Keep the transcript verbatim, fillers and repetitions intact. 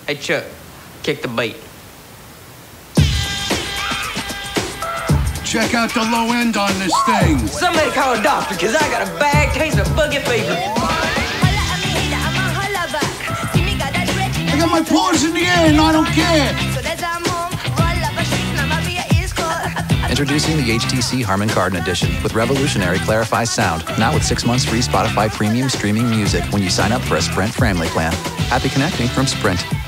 Hey, Chuck, kick the bait. Check out the low end on this thing. Somebody call a doctor, because I got a bad case of buggy fever. I got my paws in the air and I don't care. Introducing the H T C Harman Kardon Edition with revolutionary Clarify sound. Now with six months free Spotify premium streaming music when you sign up for a Sprint family plan. Happy connecting from Sprint.